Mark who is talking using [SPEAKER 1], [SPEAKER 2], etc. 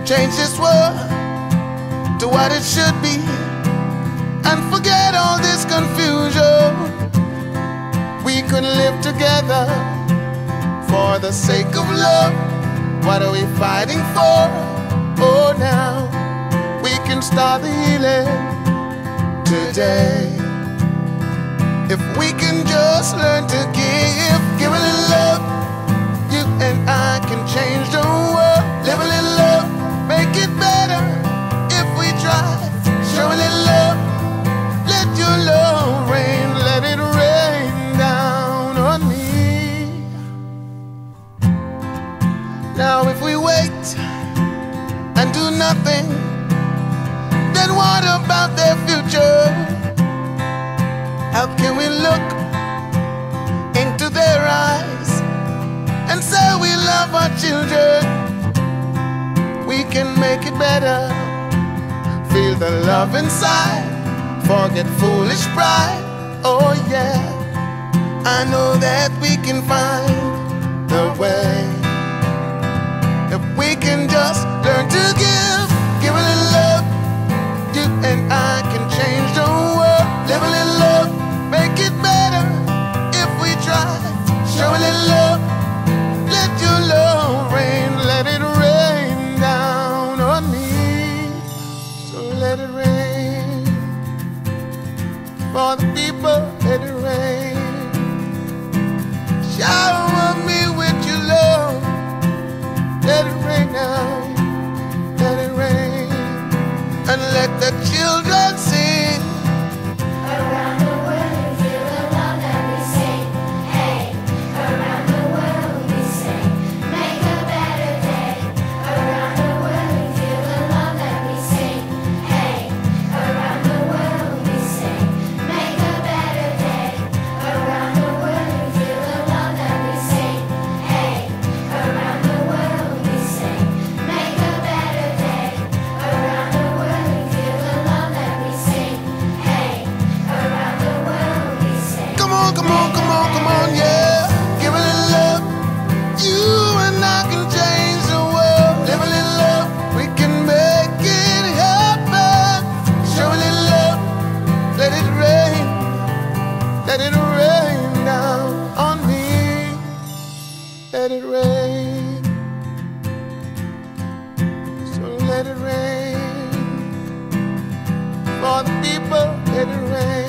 [SPEAKER 1] Change this world to what it should be, and forget all this confusion. We could live together for the sake of love. What are we fighting for? Oh, now we can start the healing today. If we can just learn to give a little love, you and I can change the world. Live a little love, make it better if we try. Show a little love, let your love rain, let it rain down on me. Now if we wait and do nothing, then what about their future? How can we look into their eyes and say we love our children? We can make it better. Feel the love inside, forget foolish pride. Oh yeah, I know that we can find the way. If we can just learn to give a little love, you and I can change the world. Live a little love, make it better if we try. Show a little love, let your love rain, let it rain down on me. So let it rain for the people, let it rain. Shower me with your love, let it rain down, let it rain. And let the children sing.
[SPEAKER 2] Around the world, feel the love that we sing. Hey, around the world we sing. Make a better day. Around the world, feel the love that we sing. Hey, around the world we sing. Make a better day. Around the world, feel the love that we sing. Hey, around the world we sing. Make a better day. Around the world, feel the love that we sing. Hey, around the world we sing.
[SPEAKER 1] Come on, come on, come on, come on, yeah. Give a little love. You and I can change the world. Live a little love, we can make it happen. Show a little love, let it rain. Let it rain down on me. Let it rain. So let it rain for the people, let it rain.